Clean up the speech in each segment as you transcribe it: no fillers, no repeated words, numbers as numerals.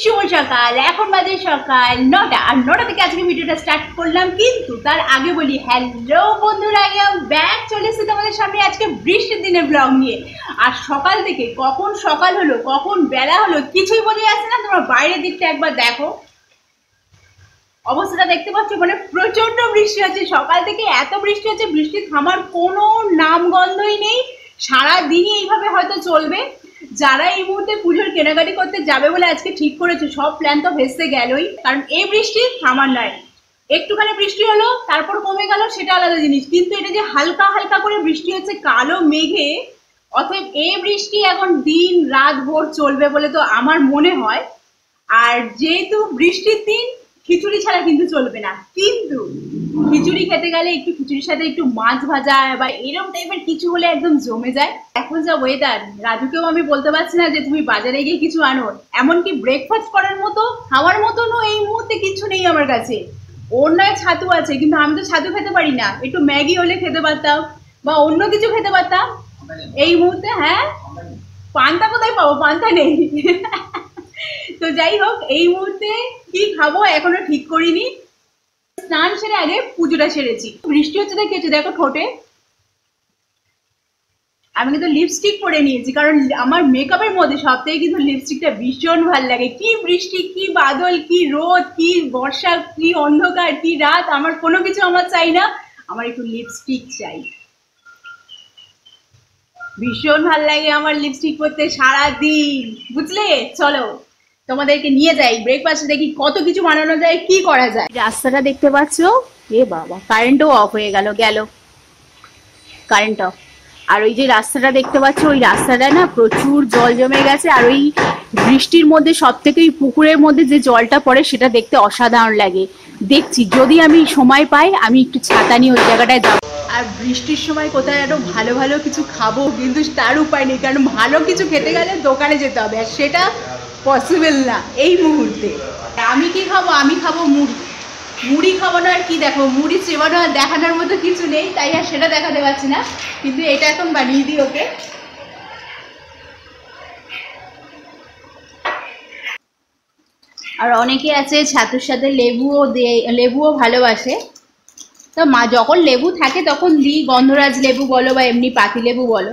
শুভ সকাল। এখন বাজে সকাল 9টা, আর 9টা থেকে আজকে ভিডিওটা স্টার্ট করলাম। কিন্তু তার আগে বলি হ্যালো বন্ধুরা, ব্যাক চলে এসেছে তোমাদের সামনে আজকে বৃষ্টির দিনের ব্লগ নিয়ে। আর সকাল থেকে কখন সকাল হলো কখন বেলা হলো কিছুই বোঝা যাচ্ছে না। তোমরা বাইরের দিকটা একবার দেখো, অবস্থাটা দেখতে পাচ্ছ, মানে প্রচন্ড বৃষ্টি হচ্ছে সকাল থেকে। এত বৃষ্টি হচ্ছে, বৃষ্টি থামার কোনো নামগন্ধই নেই। সারাদিনই এইভাবে হয়তো চলবে। যারা এই মুহূর্তে পুজোর কেনাকাটি করতে যাবে বলে আজকে ঠিক করেছে, সব প্ল্যান তো ভেস্তে গেলই। কারণ এই বৃষ্টি থামার নয়। একটুখানি বৃষ্টি হলো তারপর কমে গেল, সেটা আলাদা জিনিস। কিন্তু এটা যে হালকা হালকা করে বৃষ্টি হচ্ছে কালো মেঘে, অতএব এই বৃষ্টি এখন দিন রাত ভোর চলবে বলে তো আমার মনে হয়। আর যেহেতু বৃষ্টির দিন, খিচুড়ি ছাড়া কিন্তু চলবে না। কিন্তু খিচুড়ি খেতে গেলে একটু খিচুড়ির সাথে একটু মাছ ভাজা বা এরকম টাইপের কিছু হলে একদম জমে যায়। এখন যা ওয়েদার, রাজুকেও আমি বলতে পারছি না যে তুমি বাজারে গিয়ে কিছু আনো। এমনকি ব্রেকফাস্ট করার মতো খাওয়ার মতনও এই মুহূর্তে কিছু নেই আমার কাছে। ওর নয় ছাতু আছে, কিন্তু আমি তো ছাতু খেতে পারি না। একটু ম্যাগি হলে খেতে পারতাম বা অন্য কিছু খেতে পারতাম এই মুহূর্তে। হ্যাঁ, পান্তা কোথায় পাবো? পান্তা নেই। তো যাই হোক, এই মুহূর্তে কি খাবো এখনো ঠিক করিনি। স্নান সেরে আগে পুজোটা সেরেছি। বৃষ্টি হচ্ছে দেখেছি, দেখো ঠোঁটে আমি কিন্তু লিপস্টিক পরে নিয়েছি, কারণ আমার মেকআপের মধ্যে সব থেকে কিন্তু লিপস্টিকটা ভীষণ ভাল লাগে। কি বৃষ্টি, কি বাদল, কি রোদ, কি বর্ষা, কি অন্ধকার, কি রাত, আমার কোনো কিছু আমার চাই না, আমার একটু লিপস্টিক চাই। ভীষণ ভাল লাগে আমার লিপস্টিক পরতে সারাদিন, বুঝলে? চলো তোমাদেরকে নিয়ে যাই ব্রেকফাস্টে, দেখি কত কিছু বানানো যায়, কি করা যায়। রাস্তাটা দেখতে পাচ্ছ? এ বাবা, কারেন্টও অফ হয়ে গেল কারেন্ট অফ। আর ওই যে রাস্তাটা দেখতে পাচ্ছ, ওই রাস্তাটা না প্রচুর জল জমে গেছে। আর ওই বৃষ্টির মধ্যে সব থেকে ওই পুকুরের মধ্যে যে জলটা পড়ে সেটা দেখতে অসাধারণ লাগে। দেখছি যদি আমি সময় পাই আমি একটু ছাতা নিয়ে ওই জায়গাটায় যাবো। আর বৃষ্টির সময় কোথায় আরো ভালো ভালো কিছু খাবো, কিন্তু তার উপায় নেই, কারণ ভালো কিছু খেতে গেলে দোকানে যেতে হবে, আর সেটা পসিবল না এই মুহূর্তে। আমি কি খাবো? আমি খাবো মুড়ি। মুড়ি খাবো না আর কি? দেখো, মুড়ি চেবানো আর দেখানোর মতো কিছু নেই, তাই আর সেটা দেখাতে পারছি না। কিন্তু এটা এখন বানিয়ে দিই ওকে। আর অনেকে আছে ছাতুর সাথে লেবুও ভালোবাসে। তো মা যখন লেবু থাকে তখন দিই, গন্ধরাজ লেবু বলো বা এমনি পাতি লেবু বলো।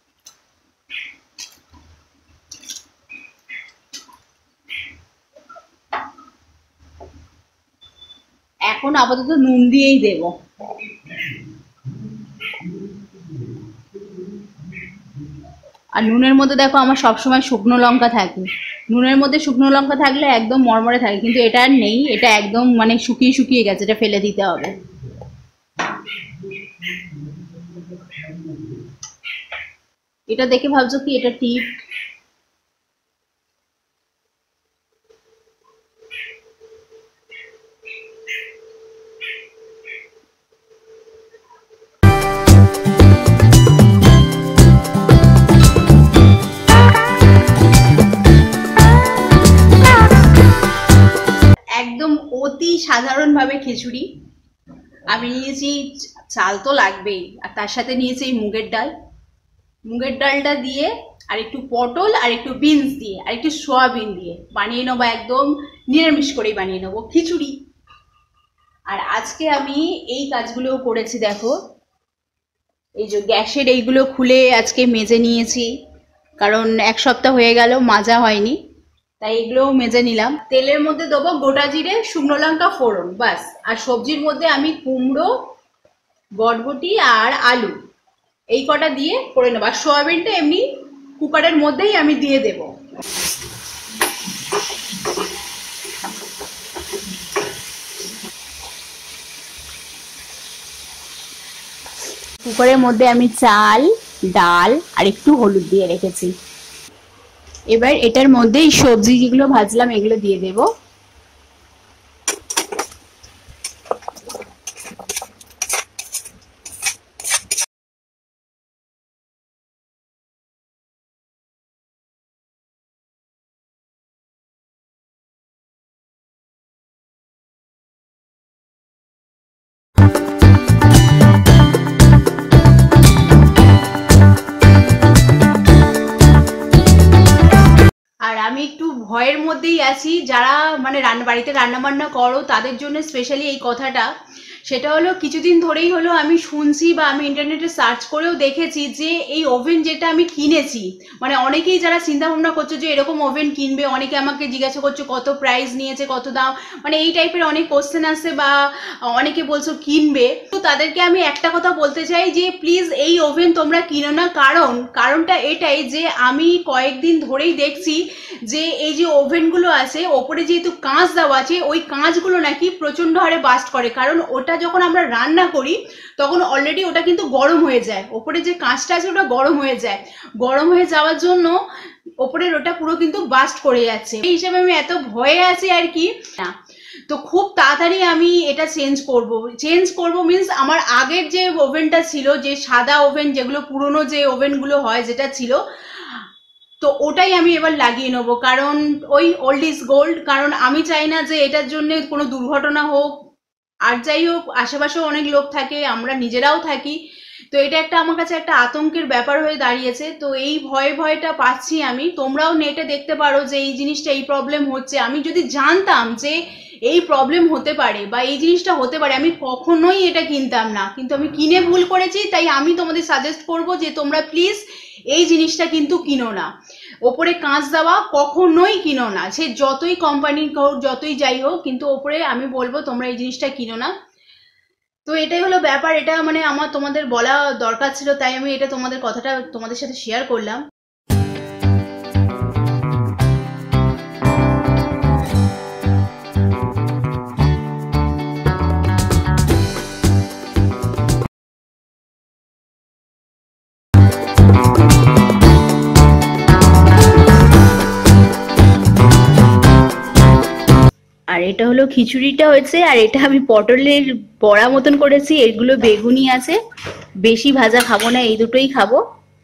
এখন আপাতত নুন দিয়েই দেব। আর নুনের মধ্যে দেখো আমার সবসময় শুকনো লঙ্কা থাকে। নুনের মধ্যে শুকনো লঙ্কা থাকলে একদম মরমরে থাকে, কিন্তু এটা আর নেই। এটা একদম মানে শুকিয়ে শুকিয়ে গেছে, এটা ফেলে দিতে হবে। এটা দেখে ভাবছো কি এটা টিপ? একদম অতি সাধারণভাবে খিচুড়ি। আমি নিয়েছি চাল, তো লাগবেই, আর তার সাথে নিয়েছি এই মুগের ডাল। মুগের ডালটা দিয়ে আর একটু পটল আর একটু বিনস দিয়ে আর একটু সোয়াবিন দিয়ে বানিয়ে নেবো, একদম নিরামিষ করেই বানিয়ে নেবো খিচুড়ি। আর আজকে আমি এই কাজগুলোও করেছি, দেখো এই যে গ্যাসের এইগুলো খুলে আজকে মেজে নিয়েছি, কারণ এক সপ্তাহ হয়ে গেল মাজা হয়নি, তাই এগুলোও মেজে নিলাম। তেলের মধ্যে দেবো গোটা জিরে, শুকনো লঙ্কা ফোড়ন, বাস। আর সবজির মধ্যে আমি কুমড়ো, বরবটি আর আলু এই কটা দিয়ে করে নেবো। আর সোয়াবিনটা এমনি কুকারের মধ্যেই আমি দিয়ে দেব। কুকারের মধ্যে আমি চাল, ডাল আর একটু হলুদ দিয়ে রেখেছি। এবার এটার মধ্যে এই সবজি যেগুলো ভাজলাম এগুলো দিয়ে দেব। আর আমি একটু ভয়ের মধ্যেই আছি যারা মানে বাড়িতে রান্নাবান্না করো তাদের জন্য স্পেশালি এই কথাটা। সেটা হলো কিছুদিন ধরেই হলো আমি শুনছি বা আমি ইন্টারনেটে সার্চ করেও দেখেছি যে এই ওভেন যেটা আমি কিনেছি, মানে অনেকেই যারা চিন্তা ভাবনা করছো যে এরকম ওভেন কিনবে, অনেকে আমাকে জিজ্ঞাসা করছো কত প্রাইস নিয়েছে, কত দাম, মানে এই টাইপের অনেক কোশ্চেন আসছে বা অনেকে বলছো কিনবে। তো তাদেরকে আমি একটা কথা বলতে চাই যে প্লিজ এই ওভেন তোমরা কিনো না। কারণটা এটাই যে আমি কয়েকদিন ধরেই দেখছি যে এই যে ওভেনগুলো আছে ওপরে যেহেতু কাঁচ দেওয়া আছে, ওই কাঁচগুলো নাকি প্রচন্ড হারে বাস্ট করে। কারণ ওটা যখন আমরা রান্না করি তখন অলরেডি ওটা কিন্তু গরম হয়ে যায়, ওপরে যে কাঁচটা আছে ওটা গরম হয়ে যায়, গরম হয়ে যাওয়ার জন্য ওপরের ওটা পুরো কিন্তু বাস্ট করে যাচ্ছে। এই হিসাবে আমি এত ভয়ে আছি আর কি না। তো খুব তাড়াতাড়ি আমি এটা চেঞ্জ করব মিন্স আমার আগের যে ওভেনটা ছিল, যে সাদা ওভেন, যেগুলো পুরনো যে ওভেনগুলো হয় যেটা ছিল, তো ওটাই আমি এবার লাগিয়ে নেবো। কারণ ওই ওল্ড ইজ গোল্ড। কারণ আমি চাই না যে এটার জন্য কোনো দুর্ঘটনা হোক। আর যাই হোক, আশেপাশেও অনেক লোক থাকে, আমরা নিজেরাও থাকি, তো এটা একটা আমার কাছে একটা আতঙ্কের ব্যাপার হয়ে দাঁড়িয়েছে। তো এই ভয়টা পাচ্ছি আমি। তোমরাও নেটে দেখতে পারো যে এই জিনিসটা, এই প্রবলেম হচ্ছে। আমি যদি জানতাম যে এই প্রবলেম হতে পারে বা এই জিনিসটা হতে পারে, আমি কখনোই এটা কিনতাম না, কিন্তু আমি কিনে ভুল করেছি। তাই আমি তোমাদের সাজেস্ট করব যে তোমরা প্লিজ এই জিনিসটা কিন্তু কিনো না। ওপরে কাঁচ দেওয়া কখনোই কিনো না, সে যতই কোম্পানি হোক, যতই যাই হোক, কিন্তু ওপরে আমি বলবো তোমরা এই জিনিসটা কিনো না। তো এটাই হলো ব্যাপার। এটা মানে আমার তোমাদের বলা দরকার ছিল, তাই আমি এটা কথাটা তোমাদের সাথে শেয়ার করলাম। আর এটা হলো খিচুড়িটা হয়েছে, আর এটা আমি পটলের বড়া মতন করেছি, এগুলো বেগুনি আছে। বেশি ভাজা খাবো না, এই দুটোই খাবো।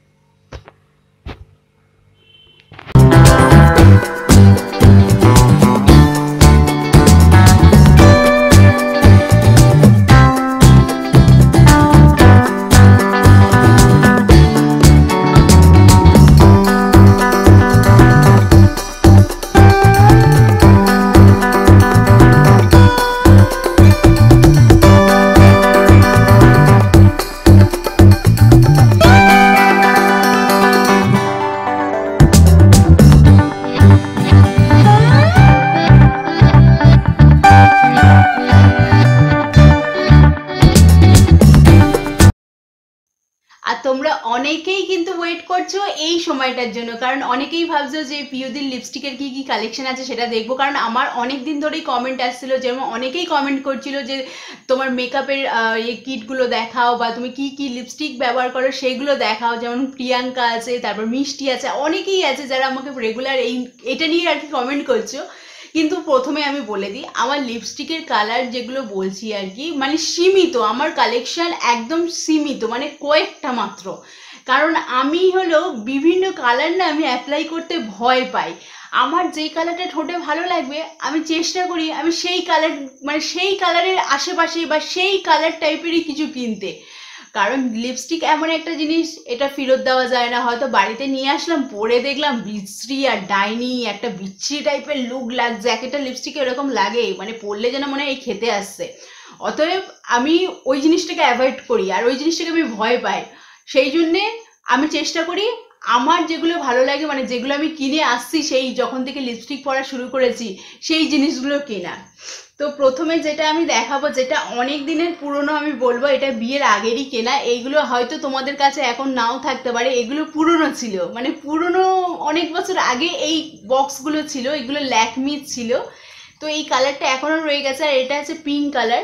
আর তোমরা অনেকেই কিন্তু ওয়েট করছো এই সময়টার জন্য, কারণ অনেকেই ভাবছো যে পিউদির লিপস্টিকের কি কি কালেকশন আছে সেটা দেখবো। কারণ আমার অনেক দিন ধরেই কমেন্ট আসছিল, যেমন অনেকেই কমেন্ট করছিল যে তোমার মেকআপের কিটগুলো দেখাও বা তুমি কি কি লিপস্টিক ব্যবহার করো সেগুলো দেখাও। যেমন প্রিয়াঙ্কা আছে, তারপর মিষ্টি আছে, অনেকেই আছে যারা আমাকে রেগুলার এটা নিয়ে আর কি কমেন্ট করছো। কিন্তু প্রথমে আমি বলে দিই, আমার লিপস্টিকের কালার যেগুলো বলছি আর কি, মানে সীমিত, আমার কালেকশন একদম সীমিত, মানে কয়েকটা মাত্র। কারণ আমি হলো বিভিন্ন কালার না আমি অ্যাপ্লাই করতে ভয় পাই। আমার যেই কালারটা ঠোঁটে ভালো লাগবে আমি চেষ্টা করি আমি সেই কালার, মানে সেই কালারের আশেপাশে বা সেই কালার টাইপেরই কিছু কিনতে। কারণ লিপস্টিক এমন একটা জিনিস, এটা ফেরত দেওয়া যায় না। হয়তো বাড়িতে নিয়ে আসলাম, পরে দেখলাম বিশ্রী আর ডাইনি একটা বিচ্ছিরি টাইপের লুক লাগছে। একটা লিপস্টিকে এরকম লাগে, মানে পরলে যেন মনে হয় এই খেতে আসছে। অতএব আমি ওই জিনিসটাকে অ্যাভয়েড করি, আর ওই জিনিসটাকে আমি ভয় পাই। সেই জন্যে আমি চেষ্টা করি আমার যেগুলো ভালো লাগে, মানে যেগুলো আমি কিনে আসছি সেই যখন থেকে লিপস্টিক পরা শুরু করেছি, সেই জিনিসগুলো কেনা। তো প্রথমে যেটা আমি দেখাবো, যেটা অনেক দিনের পুরনো, আমি বলবো এটা বিয়ের আগেরই কেনা। এইগুলো হয়তো তোমাদের কাছে এখন নাও থাকতে পারে, এগুলো পুরনো ছিল, মানে পুরনো অনেক বছর আগে এই বক্সগুলো ছিল, এগুলো ল্যাকমি ছিল। তো এই কালারটা এখনো রয়ে গেছে, আর এটা আছে পিঙ্ক কালার,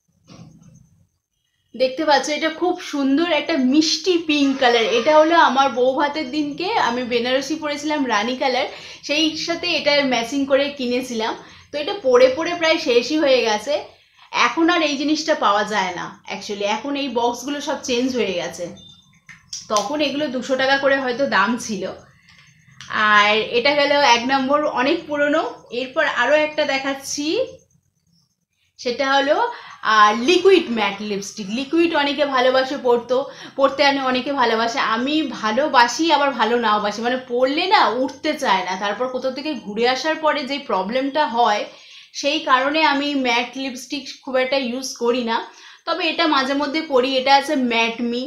দেখতে পাচ্ছ, এটা খুব সুন্দর একটা মিষ্টি পিঙ্ক কালার। এটা হলো আমার বউ ভাতের দিনকে আমি বেনারসি পরেছিলাম রানী কালার, সেই সাথে এটা ম্যাচিং করে কিনেছিলাম। তো এটা পরে পরে প্রায় শেষই হয়ে গেছে। এখন আর এই জিনিসটা পাওয়া যায় না অ্যাকচুয়ালি, এখন এই বক্সগুলো সব চেঞ্জ হয়ে গেছে। তখন এগুলো 200 টাকা করে হয়তো দাম ছিল। আর এটা গেল 1 নম্বর, অনেক পুরনো। এরপর আরও একটা দেখাচ্ছি, সেটা হলো লিকুইড ম্যাট লিপস্টিক। লিকুইড অনেকে ভালোবাসে পরতে অনেকে ভালোবাসে, আমি ভালোবাসি আবার ভালো নাও বাসি, মানে পরলে না উঠতে চায় না, তারপর কোথাও থেকে ঘুরে আসার পরে যে প্রবলেমটা হয় সেই কারণে আমি ম্যাট লিপস্টিক খুব একটা ইউজ করি না। তবে এটা মাঝে মধ্যে পরি। এটা আছে ম্যাটমি,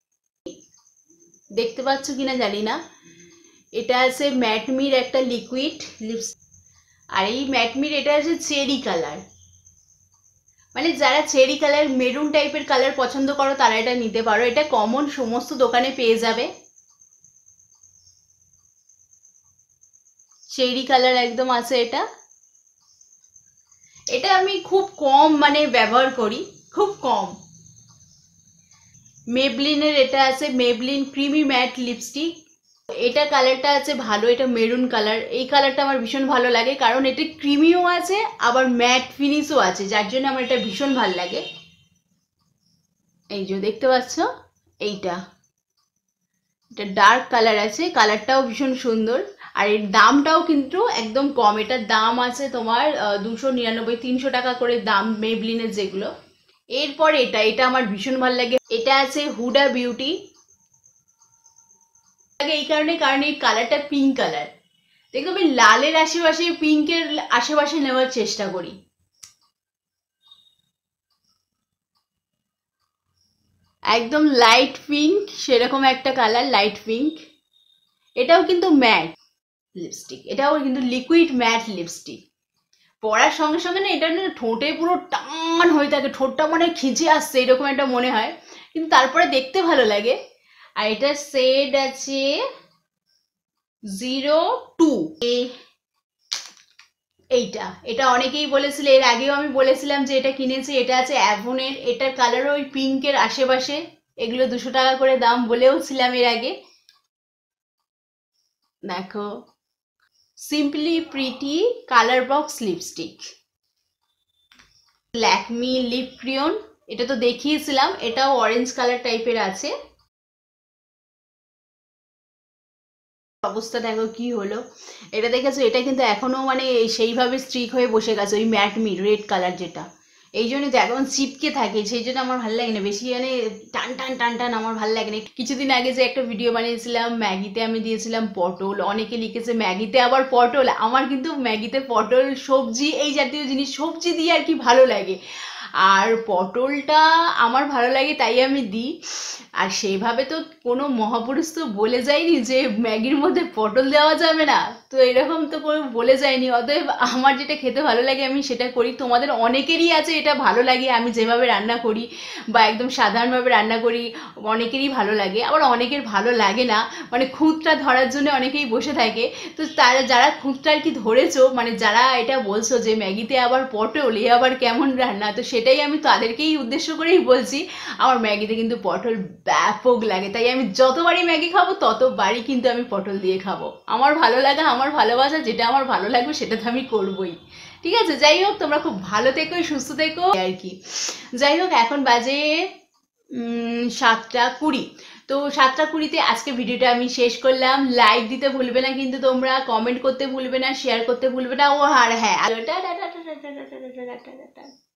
দেখতে পাচ্ছ কিনা জানি না। এটা আছে ম্যাটমির একটা লিকুইড লিপস্টিক, আর এই ম্যাটমির এটা আছে চেরি কালার। মানে যারা চেরি কালার মেরুন টাইপের কালার পছন্দ করো তারা এটা নিতে পারো। এটা কমন সমস্ত দোকানে পেয়ে যাবে। চেরি কালার একদম আছে এটা। এটা আমি খুব কম মানে ব্যবহার করি, খুব কম। মেবলিনের এটা আছে মেবলিন ক্রিমি ম্যাট লিপস্টিক। এটা কালারটা আছে ভালো, এটা মেরুন কালার। এই কালারটা আমার ভীষণ ভালো লাগে, কারণ এটা ক্রিমিও আছে আবার ম্যাট ফিনিশও আছে, যার জন্য আমার এটা ভীষণ ভালো লাগে। এই যে দেখতে পাচ্ছ, এইটা এটা ডার্ক কালার আছে, কালারটাও ভীষণ সুন্দর। আর এর দামটাও কিন্তু একদম কম। এটার দাম আছে তোমার 299-300 টাকা করে দাম মেবলিনের যেগুলো। এরপর এটা আমার ভীষণ ভালো লাগে। এটা আছে হুডা বিউটি। এই কারণে কারণ এই কালারটা পিঙ্ক কালার। দেখো আমি লালের আশেপাশে পিঙ্কের আশেপাশে নেওয়ার চেষ্টা করি। একদম লাইট পিঙ্ক, সেরকম একটা কালার, লাইট পিঙ্ক। এটাও কিন্তু ম্যাট লিপস্টিক, এটাও কিন্তু লিকুইড ম্যাট লিপস্টিক। পরার সঙ্গে সঙ্গে না এটা না ঠোঁটে পুরো টান হয়ে থাকে, ঠোঁটটা মানে খিঁচে আসছে এরকম একটা মনে হয়, কিন্তু তারপরে দেখতে ভালো লাগে। আর এটার শেড আছে 02। এটা অনেকেই বলেছিল, এর আগেও আমি বলেছিলাম যে এটা কিনেছি। এটা আছে অ্যাভনের, এটার কালারও ওই পিঙ্কের আশেপাশে। এগুলো 200 টাকা করে দাম বলেও ছিলাম এর আগে। দেখো simply pretty colour box lipstick, Lakme lip crayon. এটা তো দেখিয়েছিলাম, এটাও অরেঞ্জ কালার টাইপের আছে। অবস্থা দেখো কি হলো। এটা দেখেছো, এটা কিন্তু এখনো মানে সেইভাবে স্ট্রিক হয়ে বসে গেছে, ওই ম্যাটমি রেড কালার যেটা। এই জন্য তো এখন চিপকে থাকে, সেই জন্য আমার ভালো লাগে না বেশি, মানে টান টান টান টান আমার ভালো লাগে না। কিছুদিন আগে যে একটা ভিডিও বানিয়েছিলাম ম্যাগিতে আমি দিয়েছিলাম পটল, অনেকে লিখেছে ম্যাগিতে আবার পটল। আমার কিন্তু ম্যাগিতে পটল সবজি এই জাতীয় জিনিস সবজি দিয়ে আর কি ভালো লাগে, আর পটলটা আমার ভালো লাগে তাই আমি দিই। আর সেইভাবে তো কোনো মহাপুরুষ তো বলে যায়নি যে ম্যাগির মধ্যে পটল দেওয়া যাবে না, তো এরকম তো কোনো বলে যায়নি। অতএব আমার যেটা খেতে ভালো লাগে আমি সেটা করি। তোমাদের অনেকেরই আছে এটা ভালো লাগে আমি যেভাবে রান্না করি বা একদম সাধারণভাবে রান্না করি, অনেকেরই ভালো লাগে, আবার অনেকের ভালো লাগে না, মানে খুঁতটা ধরার জন্য অনেকেই বসে থাকে। তো তারা যারা খুঁতটা আর কি ধরেছো, মানে যারা এটা বলছো যে ম্যাগিতে আবার পটল এ আবার কেমন রান্না, তো সেটাই আমি তাদেরকেই উদ্দেশ্য করেই বলছি। আমার ম্যাগিতে কিন্তু পটল ব্যাপক লাগে, তাই আমি যতবারই ম্যাগি খাবো ততবারই কিন্তু আমি পটল দিয়ে খাবো। আমার ভালো লাগা, আমার ভালোবাসা, যেটা আমার ভালো লাগবে সেটা তো আমি করবোই। ঠিক আছে, যাই হোক তোমরা খুব ভালো থেকো, সুস্থ থেকো আর কি। যাই হোক এখন বাজে 7:20। তো 7:20-তে আজকে ভিডিওটা আমি শেষ করলাম। লাইক দিতে ভুলবে না কিন্তু তোমরা, কমেন্ট করতে ভুলবে না, শেয়ার করতে ভুলবে না। ও আর হ্যাঁ,